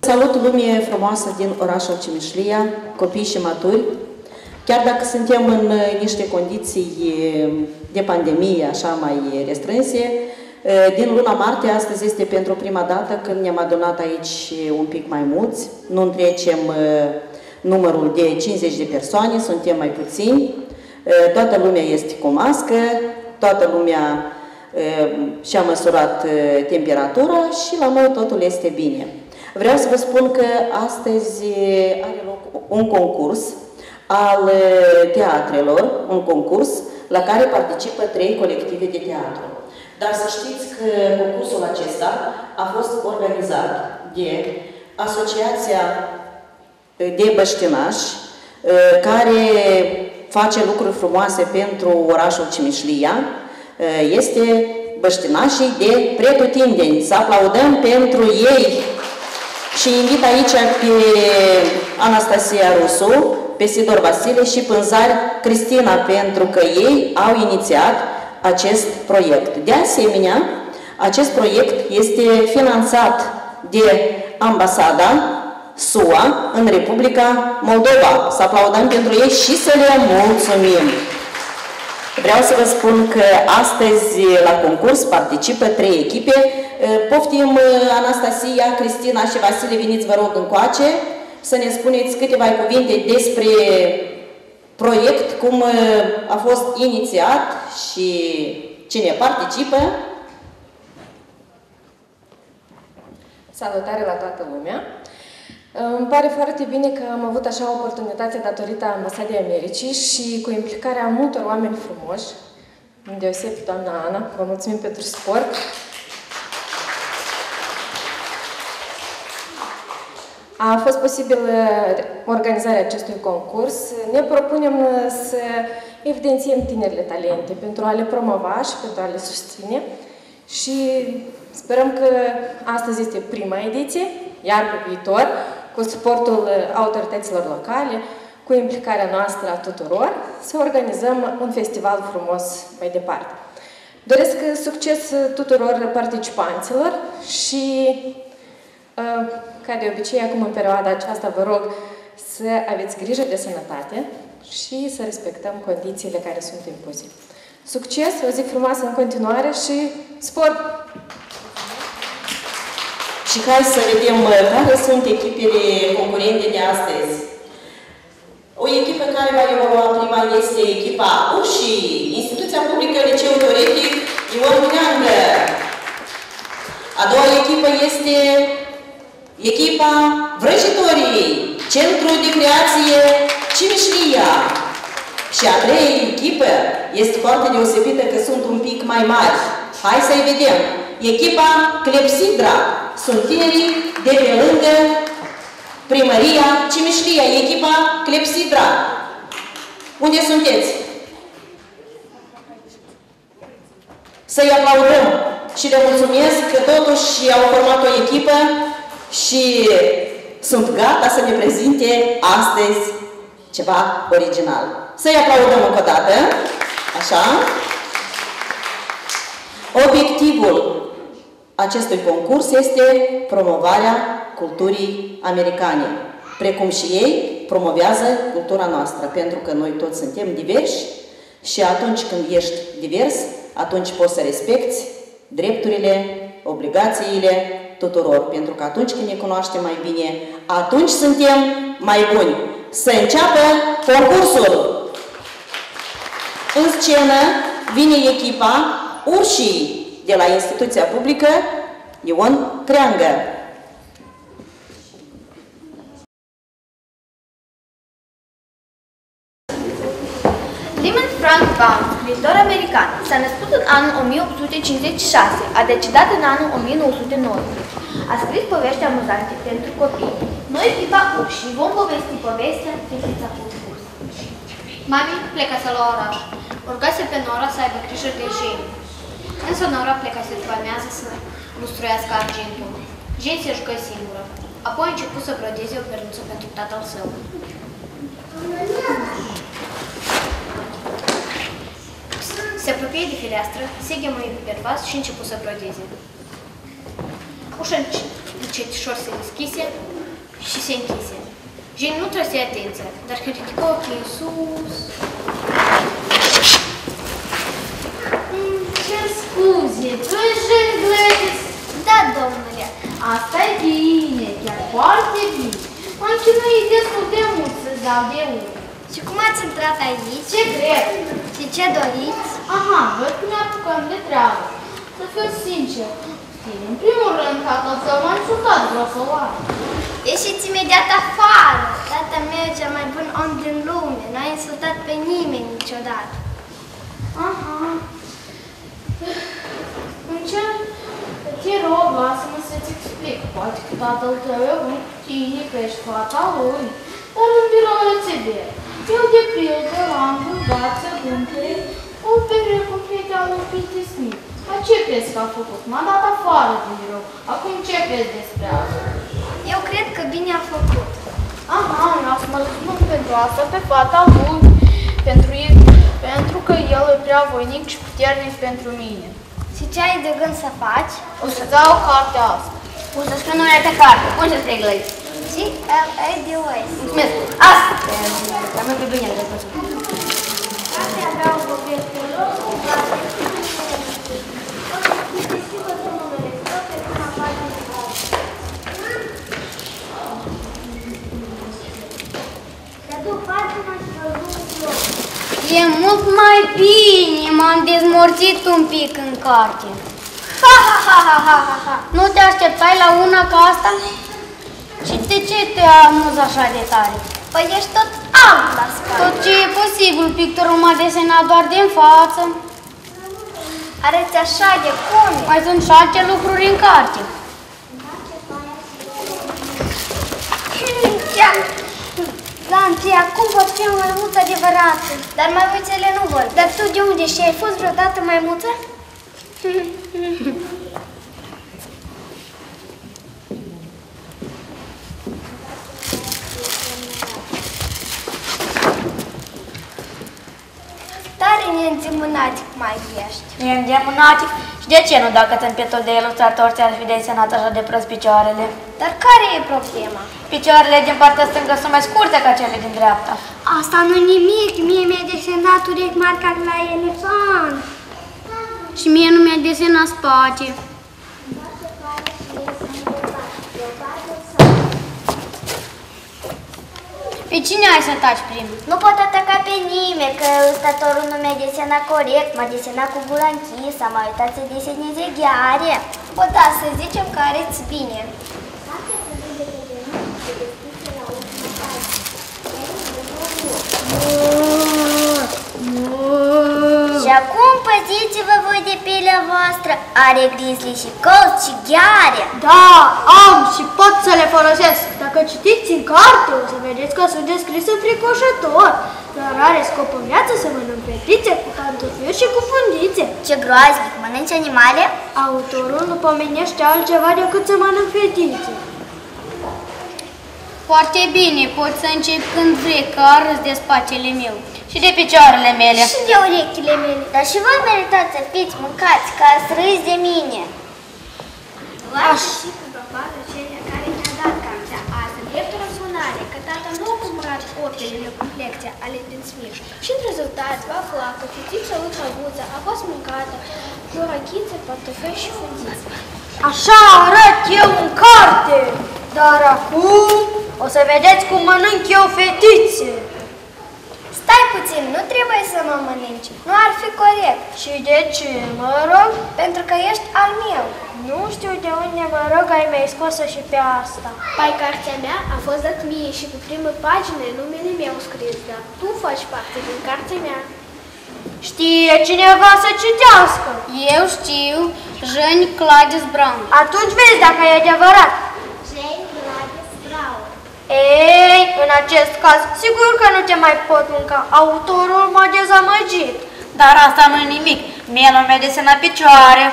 Salut lume frumoasă din orașul Cimișlia, copii și maturi. Chiar dacă suntem în niște condiții de pandemie așa mai restrânse, din luna martie, astăzi este pentru prima dată când ne-am adunat aici un pic mai mulți. Nu întrecem numărul de 50 de persoane, suntem mai puțini. Toată lumea este cu mască, toată lumea și-a măsurat temperatura și la noi totul este bine. Vreau să vă spun că astăzi are loc un concurs al teatrelor, un concurs la care participă 3 colective de teatru. Dar să știți că concursul acesta a fost organizat de Asociația de Băștinași, care face lucruri frumoase pentru orașul Cimișlia. Este Băștinașii de pretutindeni. Să aplaudăm pentru ei și invit aici pe Anastasia Rusu, pe Sidor Vasile și Pânzari Cristina, pentru că ei au inițiat acest proiect. De asemenea, acest proiect este finanțat de Ambasada SUA în Republica Moldova. Să aplaudăm pentru ei și să le mulțumim! Vreau să vă spun că astăzi la concurs participă 3 echipe. Poftim, Anastasia, Cristina și Vasile, veniți, vă rog, încoace să ne spuneți câteva cuvinte despre proiect, cum a fost inițiat și cine participă. Salutare la toată lumea! Îmi pare foarte bine că am avut așa oportunitate datorită Ambasadei Americii și cu implicarea multor oameni frumoși, îndeosebi doamna Ana, vă mulțumim pentru suport. A fost posibil organizarea acestui concurs. Ne propunem să evidențiem tinerile talente pentru a le promova și pentru a le susține și sperăm că astăzi este prima ediție, iar pe viitor, cu suportul autorităților locale, cu implicarea noastră a tuturor, să organizăm un festival frumos mai departe. Doresc succes tuturor participanților și, ca de obicei, acum în perioada aceasta, vă rog să aveți grijă de sănătate și să respectăm condițiile care sunt impuse. Succes, o zi frumoasă în continuare și sport! Și hai să vedem care sunt echipele concurente de astăzi. O echipă care va evolua prima este echipa Ușii, Instituția Publică Liceu Teoretic Ion Neangă. A doua echipă este echipa Vrăjitorii, Centru de Creație Cimișlia. Și a treia echipă este foarte deosebită că sunt un pic mai mari. Hai să-i vedem. Echipa Clepsidra. Sunt tinerii de pe lângă Primăria Cimișlia, echipa Clepsidra. Unde sunteți? Să-i aplaudăm și le mulțumesc că totuși au format o echipă și sunt gata să ne prezinte astăzi ceva original. Să-i aplaudăm încă o dată. Așa. Obiectivul acestui concurs este promovarea culturii americane, precum și ei promovează cultura noastră, pentru că noi toți suntem diversi și atunci când ești divers, atunci poți să respecti drepturile, obligațiile tuturor, pentru că atunci când ne cunoaștem mai bine, atunci suntem mai buni. Să înceapă concursul! În scenă vine echipa Ușii de la Instituția Publică Ion Creangă. Raymond Frank Baum, scriitor american, s-a născut în anul 1856, a decedat în anul 1919. A scris povești amuzante pentru copii. Noi, echipa Ușii, vom povesti povestea Fetița cu fus. Mami plecase la oraș. Rugase pe Nora să aibă grijă de Jane. Însă Nora plecase după amiază să lustruiască argintul. Jane se jucă singură. Apoi a început să brodeze o pernuță pentru tatăl său. Se apropie de fereastră, se ghemăie pe pervaz și a început să brodeze. Ușa încetișor se deschise, și se închise. Jane nu trăse atenția, dar când ridică ochii în sus... Cer scuze, tu ești Jane Gladys? Da, domnule. Asta e bine, chiar foarte bine. M-am chinuit destul de mult să-ți dau de unul. Și cum ați intrat aici? Secret. Și ce doriți? Aha, văd că ne apucăm de treabă. Să fiu sincer, în primul rând, tata să m-a insultat vreo să oară. Ieșiți imediat afară! Tata meu e cel mai bun om din lume. N-a insultat pe nimeni niciodată. Aha. Încerc, te rog, lasă-mă să-ți explic. Poate că tatăl tău e bun cu tine, că ești fata lui. Dar în biroul țever. Eu, de pildă, l-am rugat să cumpere o perioadă completă a lui Peter Smith. Dar ce crezi că a făcut? M-a dat afară din birou. Acum ce crezi despre asta? Eu cred că bine a făcut. Aha, vreau să mă răspund pentru asta pe fata lui. Pentru că el e prea voinic și puternic pentru mine. Și ce ai de gând să faci? O să dau cartea asta. O să spun numele pe carte. Cum să scrie Gladys? G-L-A-D-O-S. Mulțumesc. Asta! Am mai pe bine de văzut. Cartea mea o poveste lor, o parte. E mult mai bine, m-am dezmorțit un pic în carte. Ha, ha, ha, ha, ha, ha, ha. Nu te așteptai la una ca asta? Și de ce te amuză așa de tare? Păi ești tot alb la scară. Tot ce e posibil, pictorul m-a desenat doar din față. Arăți așa de comic. Mai sunt și alte lucruri în carte. Lancia, cum pot fi o maimuță adevărată? Dar maimuțele nu vor. Dar tu de unde și ai fost vreodată maimuță? Tare neînțemânatic mai ești. E îndemânatic? Și de ce nu, dacă sunt pietul de ilustrator, ți-ar fi desenat așa de prost picioarele? Dar care e problema? Picioarele din partea stângă sunt mai scurte ca cele din dreapta. Asta nu nimic, mie mi-a desenat urechi marcat la elefant. Și mie nu mi-a desenat spate. Pe cine ai să taci prim? Nu pot ataca pe nimeni, că ilustratorul nu mi-a desenat corect, m-a desenat cu gura închisă, m-a uitat să deseneze gheare. O, da, să zicem că arăți bine. Și acum păziți-vă voi de pielea voastră, are grizzly și colț și gheare. Da, am și pot să le folosesc. Dacă citiți în carte, o să vedeți că sunt descrise fricoșător. Dar are scop în viață să mănânc fetițe cu pantofiuri și cu fundițe. Ce groaznic, mănânci animale? Autorul nu pomenește altceva decât să mănânc fetițe. Foarte bine, poți să începi când vrei, că arăți de spatele meu și de picioarele mele. Și de urechile mele. Dar și voi meritați să fiți mâncați, ca să râzi de mine. Lasă și pe bărbatul celea care ne-a dat cartea asta, dreptul răzbunare, că tata nu a cumpărat optele complecție ale din Smith. Și în rezultat va afla că fetița lui Hăguță a fost mâncată cu rochițe, pantofeli și fundițe. Așa arăt eu în carte. Dar acum o să vedeți cum mănânc eu fetițe. Stai puțin, nu trebuie să mă mănânci. Nu ar fi corect. Și de ce, mă rog? Pentru că ești al meu. Nu știu de unde, mă rog, ai mai scos-o și pe asta. Pai, cartea mea a fost dat mie și pe primă pagină numele meu scris, dar tu faci parte din cartea mea. Știe cineva să citească? Eu știu, Jane Gladys Brown. Atunci vezi dacă e adevărat. Jane Gladys Brown. Ei, în acest caz, sigur că nu te mai pot mânca. Autorul m-a dezamăgit. Dar asta nu e nimic, mie nu mi-a desenat picioare.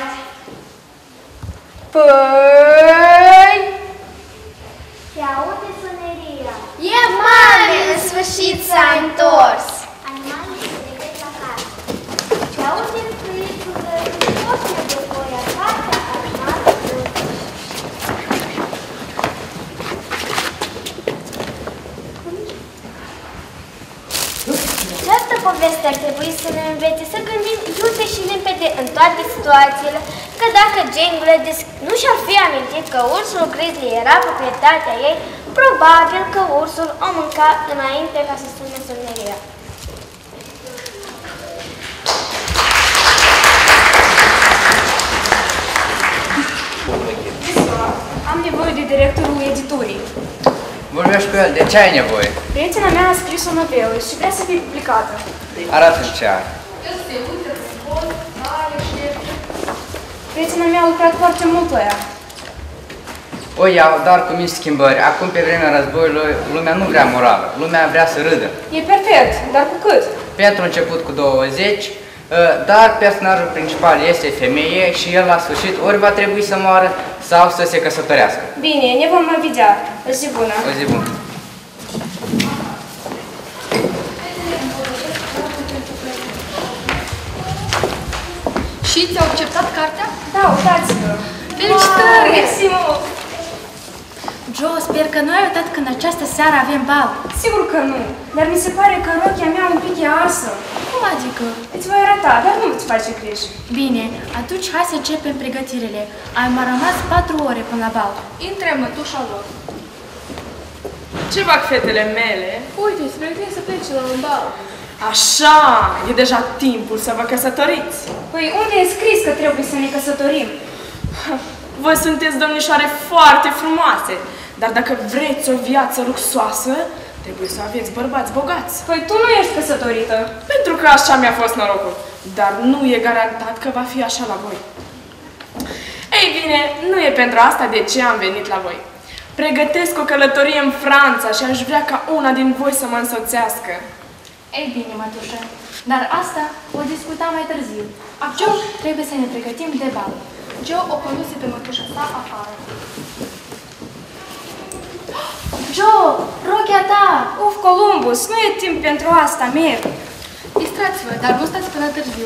Păi... Se aude soneria. E mame, în sfârșit s-a întors. Animalul se regăt la casă. Se aude frâitul de toate de voia cartea animalului. să ne învețe să gândim iute și limpede în toate situațiile, că dacă Jane Gladys nu și-ar fi amintit că ursul grizzly era proprietatea ei, probabil că ursul o mânca înainte ca să sune somneria. Am nevoie de directorul editurii. Vorbești cu el, de ce ai nevoie? Prietena mea a scris o novelă și vrea să fie publicată. Arată-mi ce are. Prietena mea a lucrat foarte mult la ea. O iau, dar cu mici schimbări. Acum, pe vremea războiului, lumea nu vrea morală. Lumea vrea să râdă. E perfect, dar cu cât? Pentru început cu 20, dar personajul principal este femeie și el la sfârșit ori va trebui să moară sau să se căsătorească. Bine, ne vom mai vedea. O zi bună. O zi bună. Și ți-au acceptat cartea? Da, uitați-vă. Felicitări! Mersi mult! Joe, sper că nu ai uitat că în această seară avem bal. Sigur că nu, dar mi se pare că rochia mea un pic e arsă. Cum adică? Îți voi arăta, dar nu îți face griji. Bine, atunci hai să începem pregătirile. Ai mai rămas 4 ore până la bal. Intre în mătușa lor. Ce fac fetele mele? Uite, se pregătim să plece la un bal. Așa, e deja timpul să vă căsătoriți. Păi unde e scris că trebuie să ne căsătorim? Voi sunteți domnișoare foarte frumoase, dar dacă vreți o viață luxoasă, trebuie să aveți bărbați bogați. Păi tu nu ești căsătorită. Pentru că așa mi-a fost norocul, dar nu e garantat că va fi așa la voi. Ei bine, nu e pentru asta de ce am venit la voi. Pregătesc o călătorie în Franța și aș vrea ca una din voi să mă însoțească. Ei bine, mătușă, dar asta o discuta mai târziu. Joe, trebuie să ne pregătim de bal. Joe o conduse pe mătușa sa afară. Joe, rochia ta! Uf, Columbus, nu e timp pentru asta, merg. Distrați-vă, dar nu stați până târziu.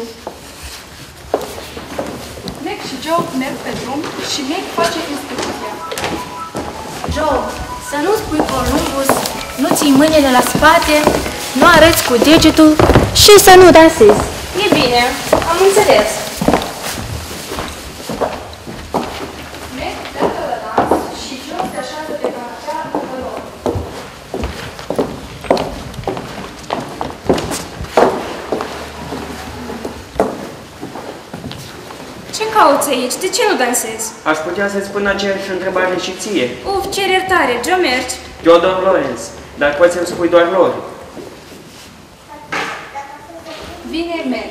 Meg și Joe merg pe drum și Meg face inspecția. Joe, să nu spui Columbus, nu ții mâinile la spate, nu arăți cu degetul și să nu dansezi. E bine, am înțeles. Meg pleacă la dans și Joe se așează pe canapea lângă lor. Ce cauți aici? De ce nu dansezi? Aș putea să-ți spun aceeași întrebare și ție. Uf, cer iertare, Joe, mergi? Theodore Lawrence, dar poți să-mi spui doar Lori. Vine Meg.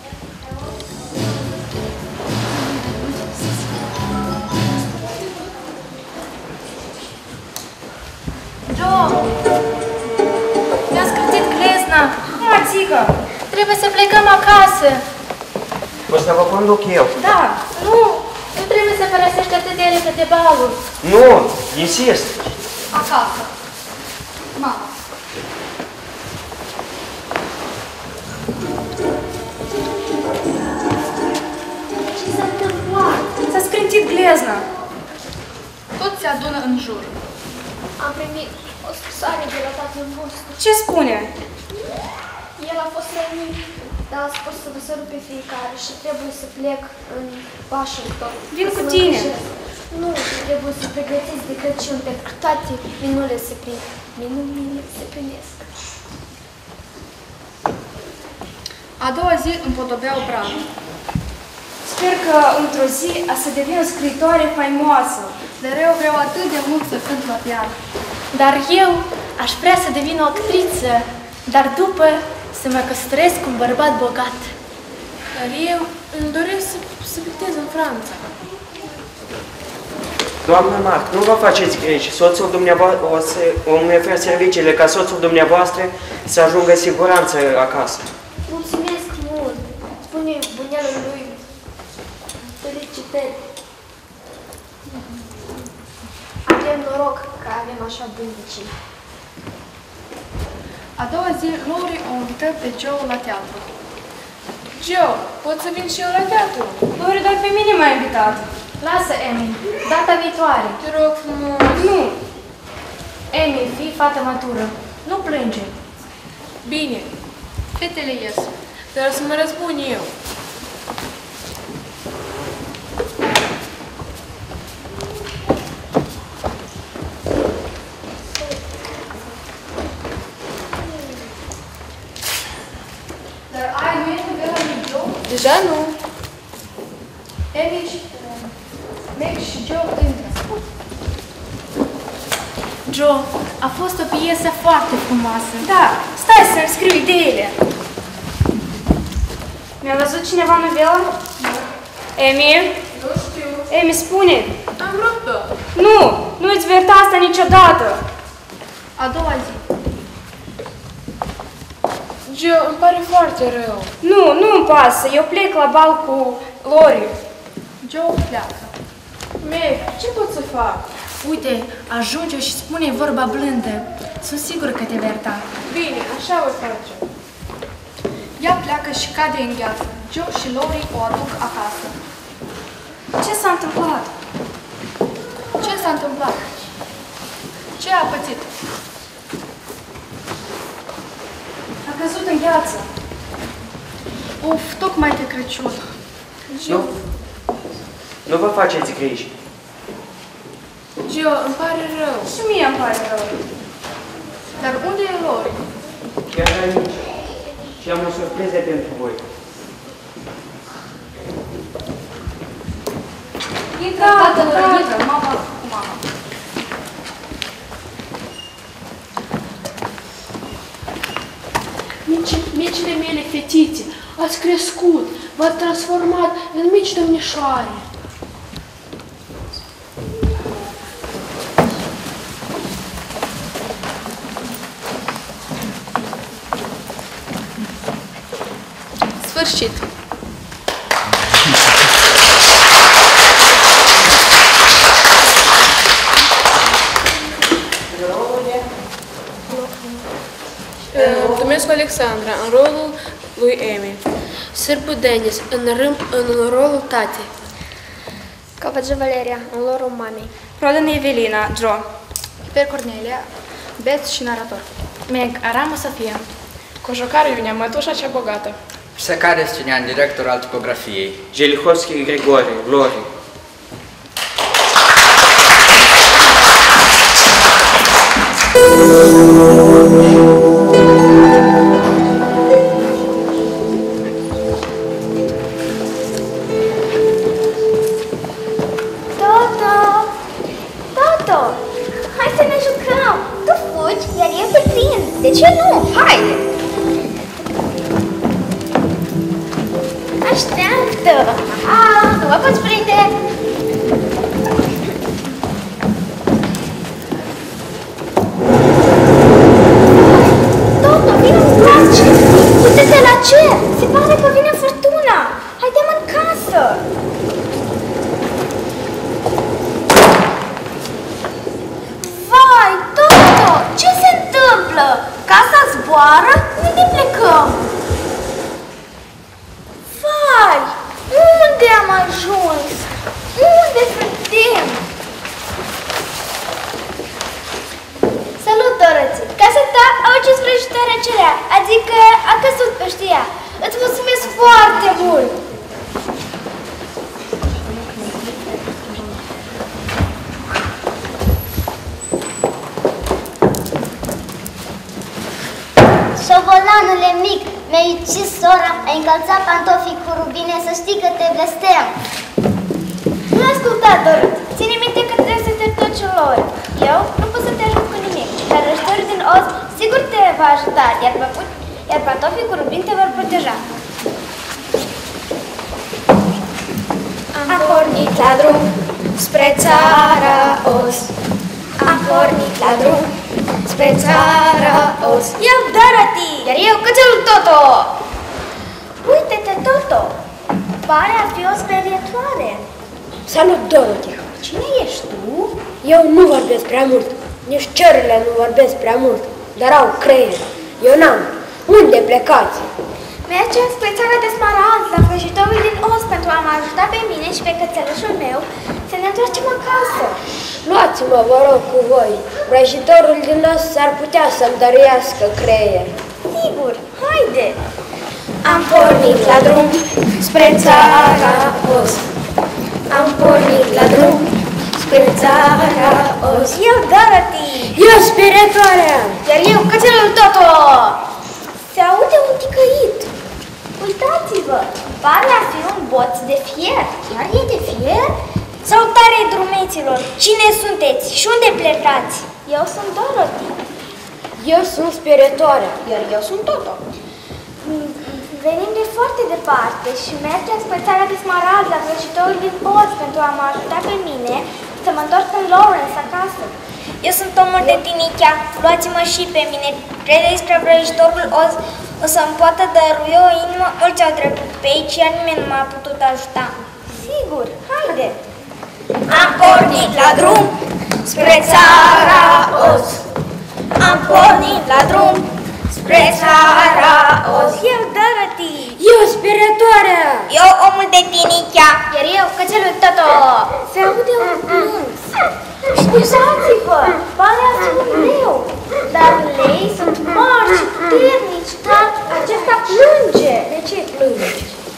Joe! Mi-a scârțit glezna. Mățică! Trebuie să plecăm acasă. O să vă conduc eu. Da! Nu trebuie să părăsești atât de repede balul. Nu, insist. Acasă. Mama. Ce s-a întâmplat? S-a scrintit glezna. Toți se adună în jur. Am primit o scrisoare de la tatăl vostru. Ce spune? El a fost rănit, dar a spus să vă sărut pe fiecare și trebuie să plec în Washington. Vin cu tine. Nu, trebuie să pregătiți de Crăciun, pentru că toate minunile se primesc. A doua zi împodobeau bravul. Sper că într-o zi a să devin o scriitoare faimoasă. Mereu vreau atât de mult să cânt la pian. Dar eu aș vrea să devin o actriță, dar după să mă căsătoresc cu un bărbat bogat. Dar eu îmi doresc să pictez în Franța. Doamnă Marc, nu vă faceți griji. Soțul dumneavoastră îmi ofer serviciile ca soțul dumneavoastră să ajungă în siguranță acasă. Mulțumesc mult! Spune bunelul lui felicitări! Avem noroc că avem așa buni vecini. A doua zi, Lori o invită pe Joe la teatru. Joe, pot să vin și eu la teatru? Lori, doar pe mine m-a invitat. Lasă, Amy, data viitoare. Te rog frumos. Nu. Amy, fii fată matură. Nu plânge. Bine. Fetele ies. Dar să mă răzbun eu. Dar ai nu e novela lui Joe? Deja nu. Amy, Meg și Joe intră. Joe, a fost o piesă foarte frumoasă. Da, stai să-mi scriu ideile. Mi-a văzut cineva novela? Emi? Nu știu. Emi, spune. Am vrut-o. Nu îți vei ierta asta niciodată. A doua zi. Joe, îmi pare foarte rău. Nu-mi pasă. Eu plec la bal cu Lori. Joe pleacă. Meg, ce pot să fac? Uite, ajunge și spune vorba blândă. Sunt sigură că te vei ierta. Bine, așa o facem. Ea pleacă și cade în gheață. Joe și Lori o aduc acasă. Ce s-a întâmplat? Ce s-a întâmplat? Ce a pățit? A căzut în gheață. Uf, tocmai de Crăciun. Nu vă faceți griji. Joe, îmi pare rău. Și mie îmi pare rău. Dar unde e Lori? Chiar aici. Și am o surpriză pentru voi. Intră, Intră, mama cu mama. Micile mele fetițe, ați crescut, v-ați transformat în mici domnișoare. Sfârșit. Dumescu Alexandra, în rolul lui Emi. Sârbu Denis, în rolul tatei. Covăge Valeria, în rolul mamei. Prodan Evelina, Joe. Per Cornelia, Beth și narator. Meg, Aramu Sofia. Cojocară Iunia, mătușa cea bogată. Secare Stinian, director al tipografiei. Jelihovski Grigore, Lori. Toto, hai să ne jucăm. Tu fugi, iar eu te prind. De ce nu? Haide! Așteaptă! Nu mă poți prinde! Toto, vine în place! Uite-te la cer! Se pare că vine furtuna! Haidem în casă! Vai, Toto! Ce se întâmplă? Casa zboară? Unde plecăm? Vai! Unde am ajuns? Unde suntem? Salut, Dorothy! Casa ta a ucis vrăjitoarea cerea, adică a căzut peste ea. Îți mulțumesc foarte mult! Șobolanule mic, mi-ai ucis sora, ai încălțat pantofii cu rubine, să știi că te blestem. Nu asculta, Dorothy. Ține minte că trebuie să te duci lor. Eu nu pot să te ajut cu nimic, dar răjitorii din Oz sigur te va ajuta, iar pantofii cu rubin te vor proteja. Am pornit la drum spre țara Oz. Am pornit la drum spre țara Oz. Eu, Dorothy! Iar eu, cățelul Toto! Uite-te, Toto! Pare a fi o sperietoare. Salut, Dorothy! Cine ești tu? Eu nu vorbesc prea mult, nici cerurile nu vorbesc prea mult, dar au creier. Eu n-am. Unde plecați? Mergem spre țara de Smarald, la vrăjitorul din Oz, pentru a mă ajuta pe mine și pe cățelușul meu să ne întoarcem acasă. Luați-mă, vă rog, cu voi. Vrăjitorul din Oz s-ar putea să-mi dăruiască creier. Sigur, haide! Am pornit la drum spre țara Oz. Am pornit la drum spre țara Oz. Eu, Dorothy. Eu, spiritoarea. Iar eu, cățelul Toto. Se aude un ticăit. Uitați-vă, pare a fi un boț de fier. Chiar e de fier? Salutare, drumeților! Cine sunteți și unde plecați? Eu sunt Dorothy. Eu sunt spiritoarea. Iar eu sunt Toto. Venim de foarte departe și mergem spre țara de Smarald, la vrăjitorul din Oz, pentru a mă ajuta pe mine să mă întorc în Lawrence acasă. Eu sunt omul de Tinichea, luați-mă și pe mine. Credeți că vrăjitorul Oz o să-mi poată dărui o inimă? Mulți au trecut pe aici, iar nimeni nu m-a putut ajuta. Sigur, haide! Am pornit la drum spre țara Oz. Am pornit la drum spre țara Oz. Eu, Dorothy. Eu, spiritoarea. Eu, omul de Tinichea. Iar eu, cățelul Toto. Se aude un plâns. Scuzați-vă, pare a fi un leu. Dar lei sunt mari și puternici, dar acesta plânge. De ce plânge?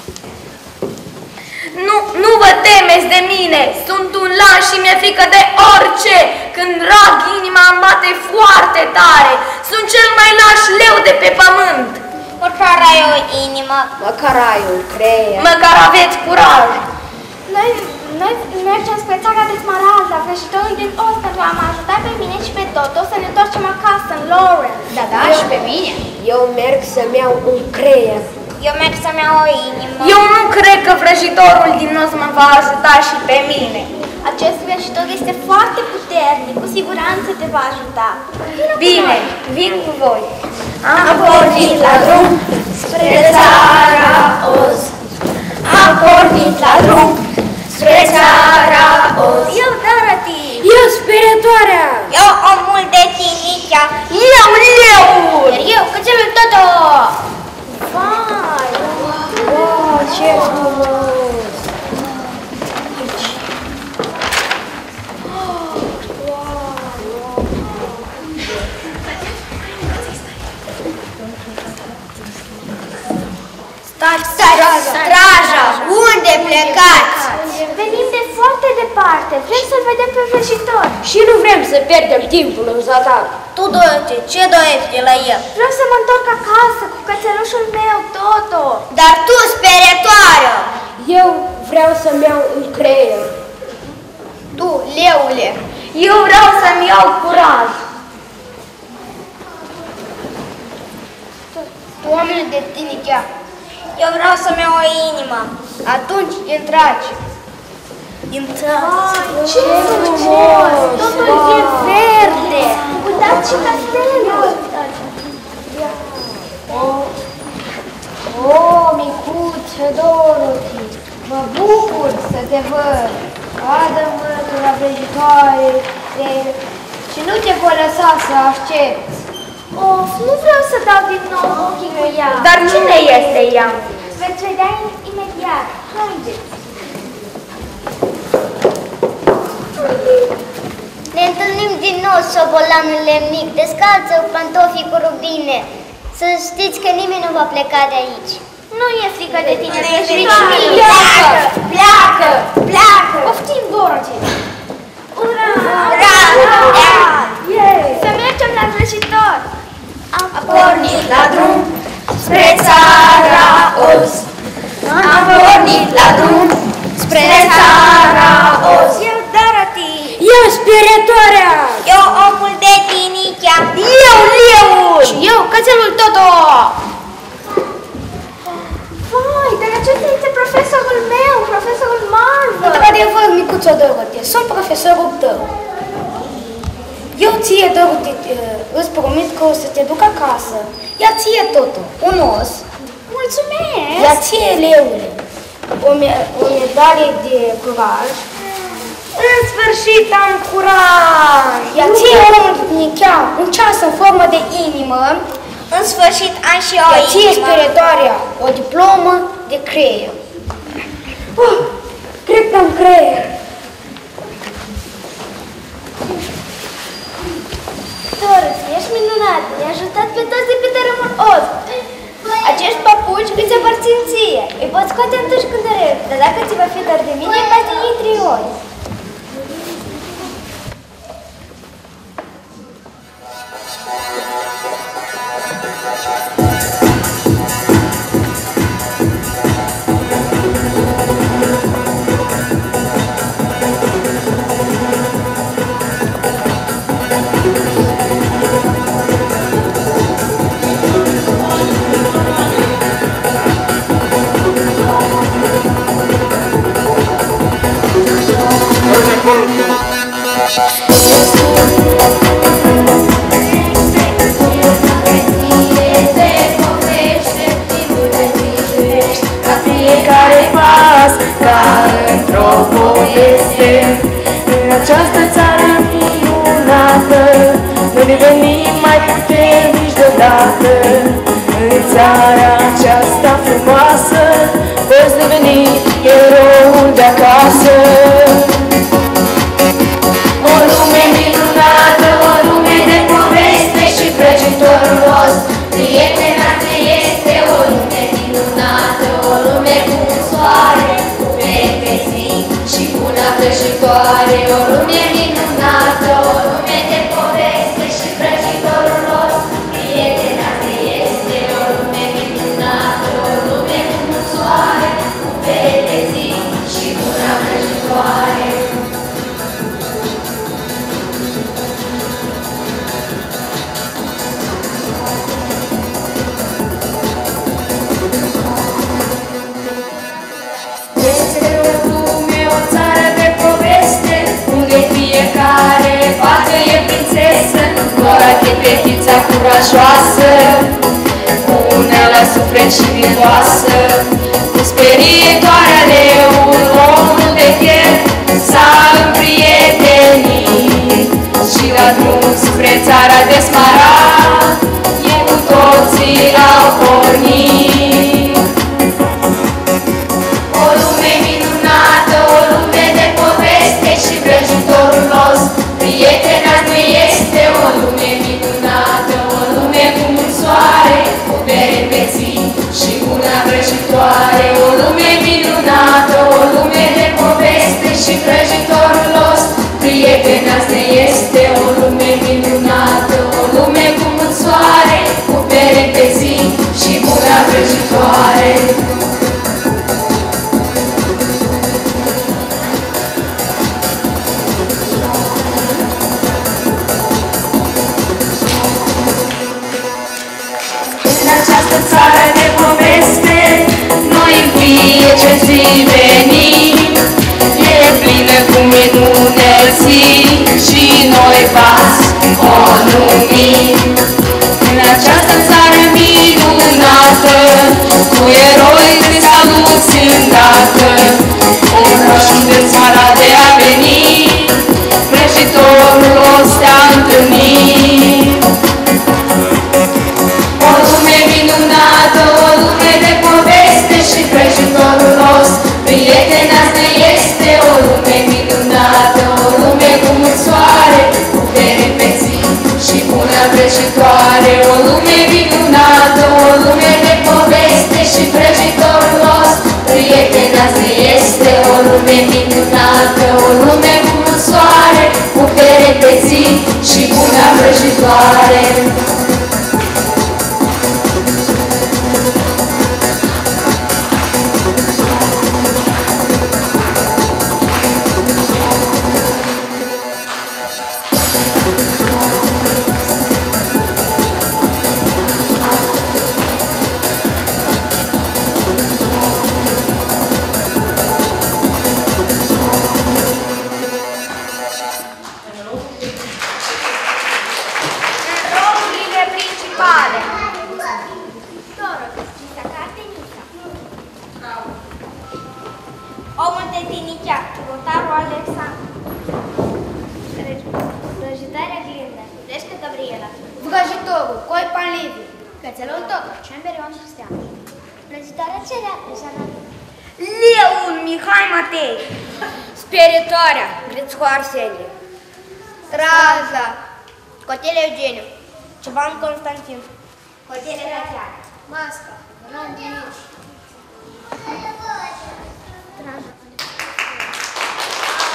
Nu vă temeți de mine! Sunt un lan și mi-e frică de orice! Când rag, inima îmi bate foarte tare! Sunt cel mai laș leu de pe pământ! Măcar ai o inimă. Măcar ai un creier. Măcar aveți curaj! Noi mergem spre țara de Smarald, la vrăjitorul din Oz, pentru a mă ajuta pe mine și pe Toto să ne întoarcem acasă, în Lawrence. Da, și pe mine. Eu merg să-mi iau un creier. Eu merg să-mi iau o inimă. Eu nu cred că vrăjitorul din Oz mă va ajuta și pe mine. Acest vrăjitor este foarte puternic, cu siguranță te va ajuta. Bine, vin cu voi. Am pornit la drum spre țara Oz. Am pornit la drum spre țara Oz. Eu, Dorothy. Eu, spiritoarea. Eu, omul de Tinichea. Eu, leul. Iar eu, cățelul Toto. Vai! Wow, ce frumos! Straja! Unde plecați? Venim de foarte departe. Vrem să-l vedem pe vrăjitor. Și nu vrem să pierdem timpul în zadar. Tu, Dorothy, ce dorești de la el? Vreau să mă întorc acasă cu cățelușul meu, Toto. Dar tu, sperietoară! Eu vreau să-mi iau un creier. Tu, leule, Eu vreau să-mi iau curaj. tu, omul de Tinichea, Eu vreau să-mi iau o inimă. atunci intrați. Intrați! Ce frumos! Totul e verde! Uitați și castelul! Micuță Dorothy, mă bucur să te văd. Adă-mă tu la vrăjitoare și nu te voi lăsa să aștepți. Of, nu vreau să dau din nou ochii cu ea. Dar cine este ea? Veți vedea imediat. Haideți! Ne întâlnim din nou, șobolanul lemnic, descalță, pantofii cu rubine. Să știți că nimeni nu va pleca de aici. Nu e frică de tine, Pleacă! Pleacă! Pleacă! Poftim, Dorothy! Ura! Ura! Să mergem la vrăjitor! Am pornit la drum spre țara Oz. Am pornit la drum spre țara Oz. Eu, Dorothy! Eu, spiritoarea! Eu, omul de Tinichea! Eu, leul! Și eu, cățelul Toto! Vai, dar acesta este profesorul meu, profesorul Marvel! Într-adevăr, micuțo Dorothy, sunt profesorul tău. Eu ție, Dorothy, îți promit că o să te duc acasă. Ia ție totul, un os. Mulțumesc! Ia ție, leule, o medalie de curaj. În sfârșit am curaj! Ia ție, omul Tinichea, un ceas în formă de inimă. În sfârșit am și o Ia ție, inimă. spiritoarea, o diplomă de creier. Cred că am creier. Dorothy, ești minunat! Ne-ai ajutat pe toți de pe tărâmul Oz! Acești papuci îți voi. Fiecare pas ca într-o poveste. În această țară minunată noi devenim mai puternici deodată. În țara aceasta frumoasă poți deveni eroul de acasă. O lume minunată, o lume de poveste și prăjitoros. Prietena te este o lume minunată, o lume cu un soare, cu pereți și bună prăjitoare. O lume minunată, o lume de poveste și prăjitoros. Prietena te este o lume minunată, o lume cu un soare, cu pereți și bună prăjitoare. Fiecare fată e prințesă, doar de fetița curajoasă, bună la suflet și miloasă. Cu sperietoarea leul, omul de fier s-a împrietenit și la drum spre țara de smarat ei cu toții au pornit. O lume minunată, o lume de poveste și vrăjitoros. Prietena nu este o lume minunată, o lume cu mult soare, cu pereți și bună vrăjitoare. O lume minunată, o lume de poveste și vrăjitoros. Prietena nu este o lume minunată, o lume cu mult soare, cu pereți și bună vrăjitoare. Această țară de poveste, noi în fiecare zi venim, e plină cu minunății și noi pas o numim. În această țară minunată, cu eroi de saluți îndată, orașul de țara de a veni, vrăjitorul ăsta întâlnit. O lume minunată, o lume de poveste și prăjitoros. Prietena ne este o lume minunată, o lume cu mult soare, cu pereți și bună vrăjitoare. O lume minunată, o lume de poveste și prăjitoros. Prietena ne este o lume minunată, o lume cu mult soare, cu pereți și bună vrăjitoare. Omul de Tinichea, Rotarul Alexandru. Răjitoarea Glinda, Udescă Gabriela. Vrăjitorul, Coipan Liviu. Cățelul Tocă, Cemberion Cristian. Răjitoarea Cerea, Jana. Leul Mihai Matei. Spieritoarea, Grițcu Arsenie. Straza, Cotele Eugeniu. Civan Constantin. Cotele Tatiana. Masca, Ron Dimici.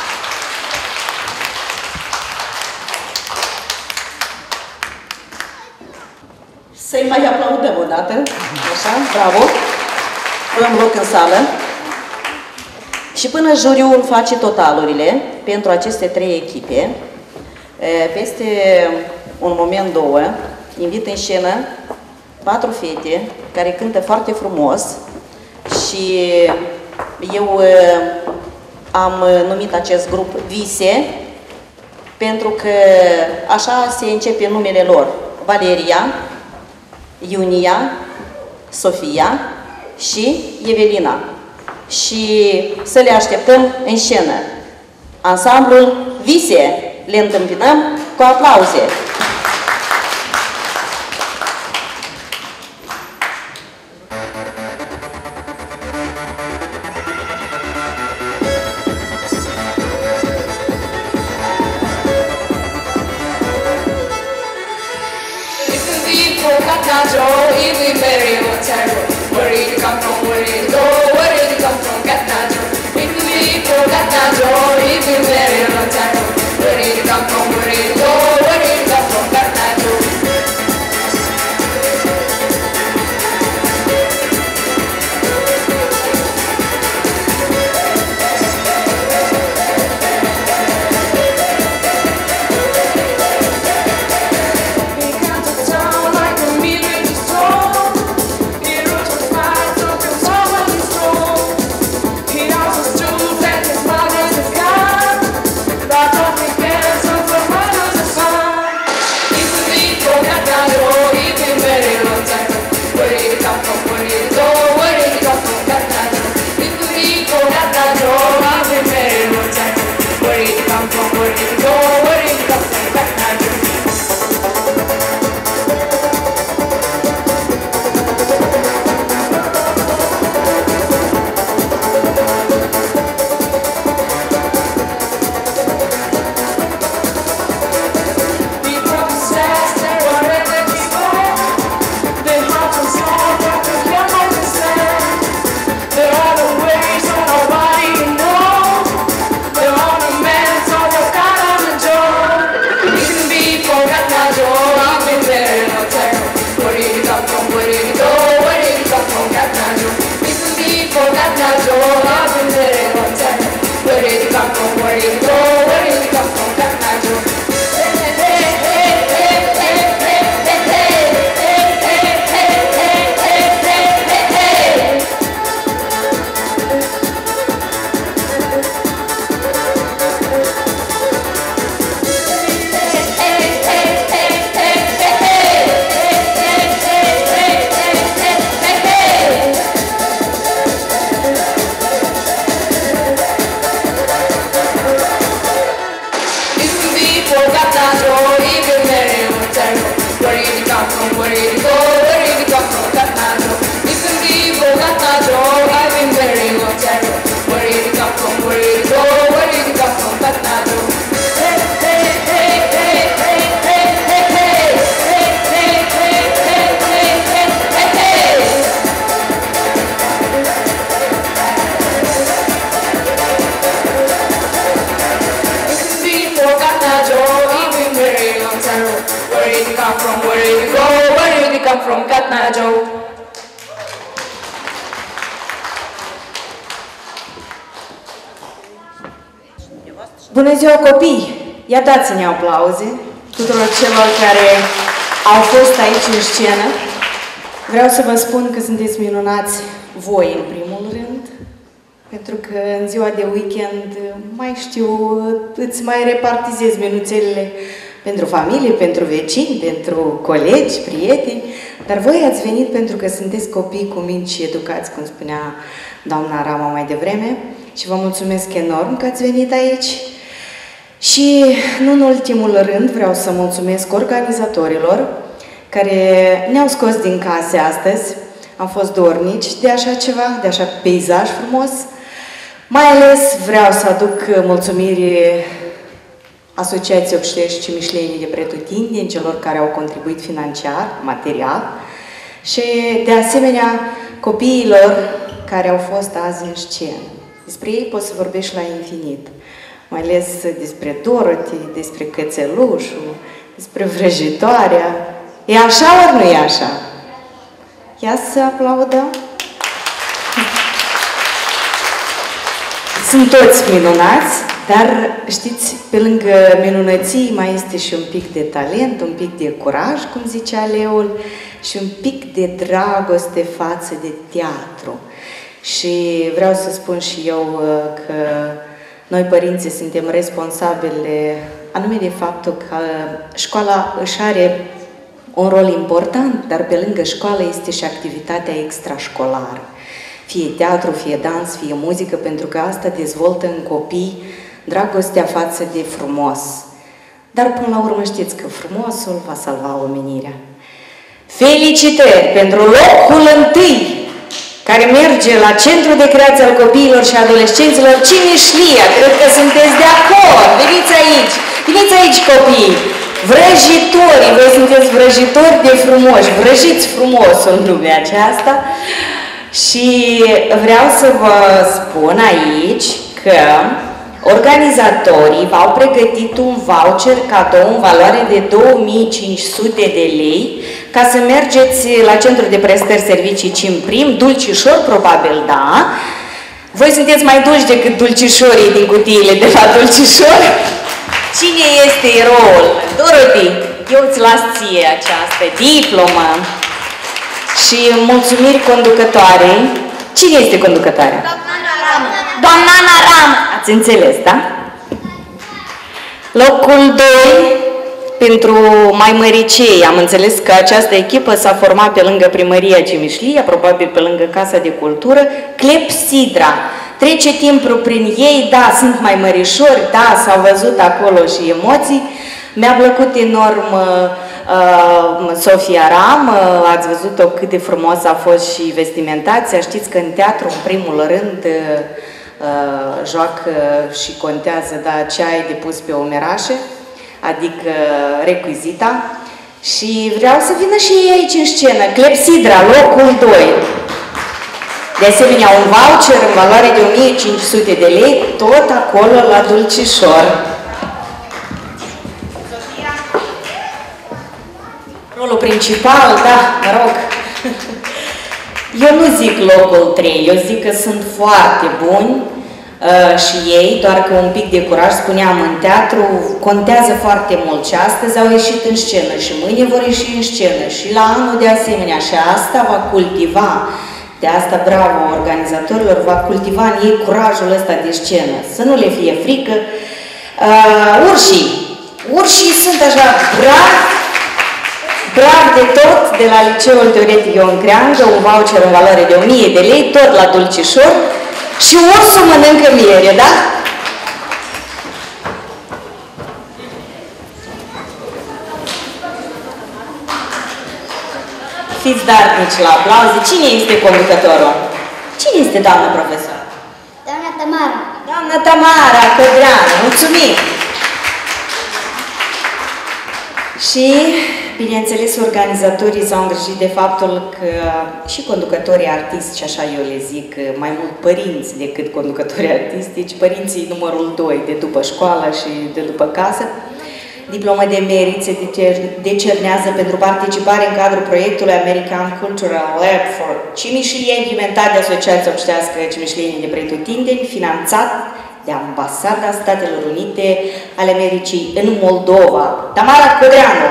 Să-i mai aplaudăm o dată. Așa, bravo. Luăm loc în sală. Și până juriul face totalurile pentru aceste 3 echipe, peste un moment, 2, invit în scenă 4 fete care cântă foarte frumos și eu am numit acest grup Vise pentru că așa se începe numele lor: Valeria, Iunia, Sofia și Evelina. Și să le așteptăm în scenă. Ansamblul Vise. Le întâmpinăm cu aplauze. Bună ziua, copii! Ia dați-ne aplauze tuturor celor care au fost aici în scenă. Vreau să vă spun că sunteți minunați voi, în primul rând, pentru că în ziua de weekend, mai știu, îți mai repartizezi minuțelele pentru familie, pentru vecini, pentru colegi, prieteni, dar voi ați venit pentru că sunteți copii cu minți și educați, cum spunea doamna Rama mai devreme, și vă mulțumesc enorm că ați venit aici. Și, nu în ultimul rând, vreau să mulțumesc organizatorilor care ne-au scos din case astăzi. Am fost dornici de așa ceva, de așa peisaj frumos. Mai ales vreau să aduc mulțumiri Asociației Obștești și Mișlenii de Pretutindeni, celor care au contribuit financiar, material, și de asemenea copiilor care au fost azi în scenă. Despre ei poți să vorbești la infinit, mai ales despre Dorothy, despre Cățelușul, despre Vrăjitoarea. E așa ori nu e așa? Ia să aplaudăm. Sunt toți minunați, dar știți, pe lângă minunății mai este și un pic de talent, un pic de curaj, cum zicea Leul, și un pic de dragoste față de teatru. Și vreau să spun și eu că noi, părinții, suntem responsabili anume de faptul că școala își are un rol important, dar pe lângă școală este și activitatea extrașcolară. Fie teatru, fie dans, fie muzică, pentru că asta dezvoltă în copii dragostea față de frumos. Dar până la urmă știți că frumosul va salva omenirea. Felicitări pentru locul întâi, care merge la Centrul de Creație al Copiilor și Adolescenților Cimișlia. Cred că sunteți de acord. Veniți aici, veniți aici, copii. Vrăjitori, voi sunteți vrăjitori de frumoși, vrăjiți frumos în lumea aceasta. Și vreau să vă spun aici că organizatorii v-au pregătit un voucher cadou în valoare de 2500 de lei ca să mergeți la Centrul de Prestări Servicii Cimprim, Dulcișor, probabil, da? Voi sunteți mai dulci decât dulcișorii din cutiile de la Dulcișor? Cine este eroul? Dorothy, eu îți las ție această diplomă. Și mulțumiri conducătoarei. Cine este conducătoarea? Doamna Ana Ram. Ați înțeles, da? Locul 2 pentru mai măricei. Am înțeles că această echipă s-a format pe lângă Primăria Cimișlia, probabil pe lângă Casa de Cultură, Clepsidra. Trece timpul prin ei, da, sunt mai mărișori, da, s-au văzut acolo și emoții. Mi-a plăcut enorm Sofia Ram, ați văzut-o cât de frumos a fost și vestimentația. Știți că în teatru, în primul rând, joacă și contează, da, ce ai de pus pe omerașe, adică rechizita. Și vreau să vină și ei aici în scenă. Clepsidra, locul 2. De asemenea, un voucher în valoare de 1500 de lei, tot acolo la Dulcișor. Rolul principal, da, mă rog. Eu nu zic locul 3, eu zic că sunt foarte buni și ei, doar că un pic de curaj, spuneam, în teatru contează foarte mult și astăzi au ieșit în scenă și mâine vor ieși în scenă și la anul de asemenea și asta va cultiva, de asta bravo organizatorilor, va cultiva în ei curajul ăsta de scenă, să nu le fie frică. Urșii sunt așa brav de tot, de la Liceul Teoretic Ion Creangă, un voucher în valoare de 1000 de lei, tot la Dulcișor, și ursul mănâncă miere, da? Fiți darnici la aplauze. Cine este conducătorul? Cine este doamna profesor? Doamna Tamara. Doamna Tamara Cădreanu, mulțumim! Și, bineînțeles, organizatorii s-au îngrijit de faptul că și conducătorii artiști, și așa eu le zic, mai mult părinți decât conducătorii artistici, părinții numărul 2 de după școală și de după casă, diplomă de merit se decernează pentru participare în cadrul proiectului American Cultural Lab for Cimișlia, implementat de Asociația Obștească Cimișlienii de Pretutindeni, finanțat de Ambasada Statelor Unite ale Americii în Moldova. Tamara Cădreanu.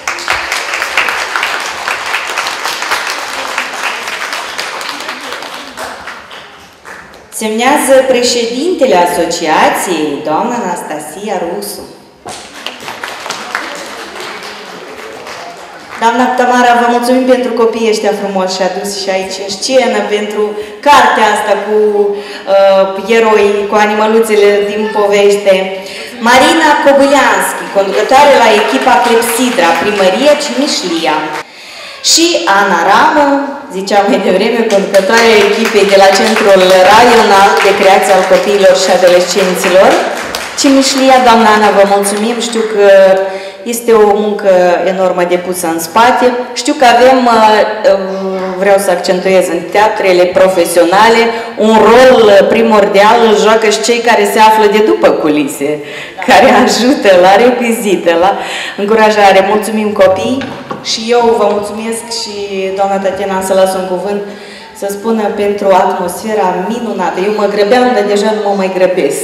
Semnează președintele asociației, doamna Anastasia Rusu. Doamna Tamara, vă mulțumim pentru copiii ăștia frumoși și adus și aici în scenă, pentru cartea asta cu eroi, cu animăluțele din poveste. Marina Cobulianski, conducătoare la echipa Clepsidra, Primăria Cimișlia. Și Ana Ramă, ziceam mai devreme, conducătoarea echipei de la Centrul Raional de Creație al Copiilor și Adolescenților Cimișlia. Doamna Ana, vă mulțumim, știu că este o muncă enormă de pusă în spate. Știu că avem vreau să accentuez, în teatrele profesionale, un rol primordial îl joacă și cei care se află de după culise, care ajută la rechizite, la încurajare. Mulțumim copii și eu vă mulțumesc și doamna Tatiana, am să las un cuvânt să spună pentru atmosfera minunată. Eu mă grăbeam, dar deja nu mă mai grăbesc.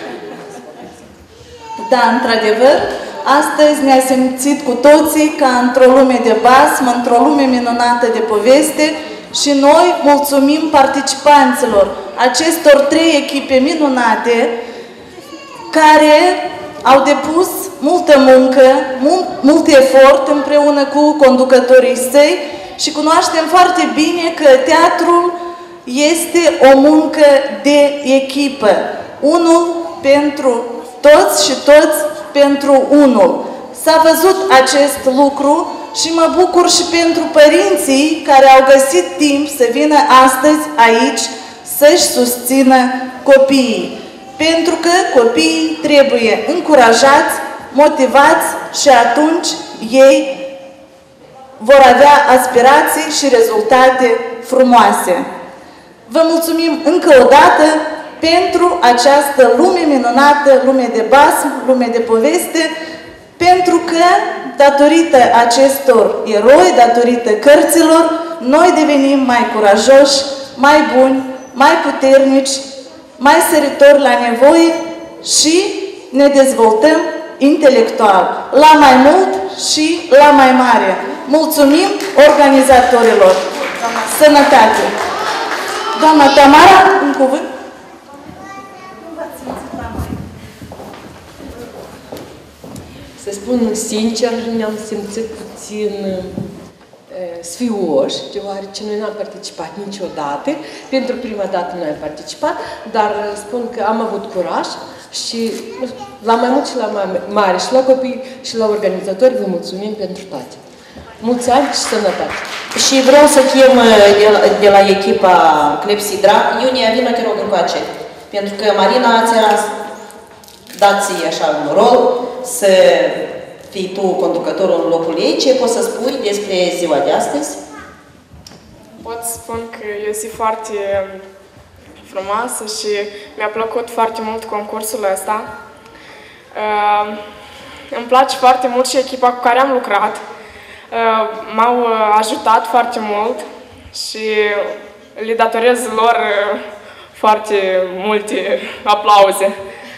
Da, într-adevăr, astăzi ne-a simțit cu toții ca într-o lume de basm, într-o lume minunată de poveste și noi mulțumim participanților acestor 3 echipe minunate care au depus multă muncă, mult efort împreună cu conducătorii săi și cunoaștem foarte bine că teatrul este o muncă de echipă. Unul pentru toți și toți pentru unul. S-a văzut acest lucru și mă bucur și pentru părinții care au găsit timp să vină astăzi aici să-și susțină copiii. Pentru că copiii trebuie încurajați, motivați și atunci ei vor avea aspirații și rezultate frumoase. Vă mulțumim încă o dată pentru această lume minunată, lume de basm, lume de poveste, pentru că, datorită acestor eroi, datorită cărților, noi devenim mai curajoși, mai buni, mai puternici, mai săritori la nevoie și ne dezvoltăm intelectual, la mai mult și la mai mare. Mulțumim organizatorilor! Sănătate! Doamna Tamara, un cuvânt? Să spun sincer, ne-am simțit puțin sfioși, deoarece noi n-am participat niciodată. Pentru prima dată noi am participat, dar spun că am avut curaj și la mai mult și la mai mare, și la copii și la organizatori, vă mulțumim pentru toate. Mulți ani și sănătate! Și vreau să chem de la echipa Clepsidra, Iunia, vină, te rog, încoace. Pentru că Marina ți-a dat ție așa un rol să fii tu conducătorul în locul ei. Ce poți să spui despre ziua de astăzi? Pot spun că e o zi foarte frumoasă și mi-a plăcut foarte mult concursul ăsta. Îmi place foarte mult și echipa cu care am lucrat. M-au ajutat foarte mult și le datorez lor foarte multe aplauze.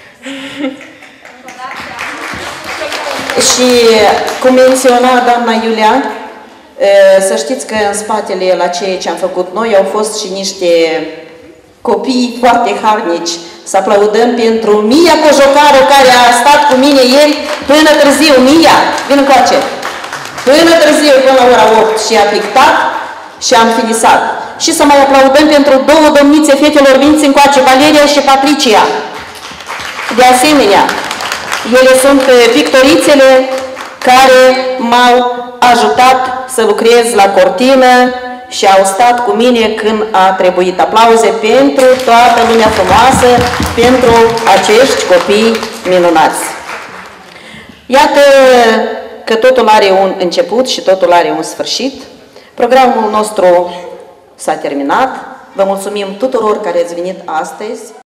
Și cum menționa doamna Iulia, să știți că în spatele la ceea ce am făcut noi au fost și niște copii foarte harnici. Să aplaudăm pentru Mia Cojocară, care a stat cu mine ieri până târziu. Mia, vină încoace! Până târziu, până la ora 8 și a pictat și am finisat. Și să mai aplaudăm pentru 2 domnițe fetelor, veniți încoace, Valeria și Patricia. De asemenea, ele sunt pictorițele care m-au ajutat să lucrez la cortină și au stat cu mine când a trebuit. Aplauze pentru toată lumea frumoasă, pentru acești copii minunați. Iată că totul are un început și totul are un sfârșit. Programul nostru s-a terminat. Vă mulțumim tuturor care ați venit astăzi.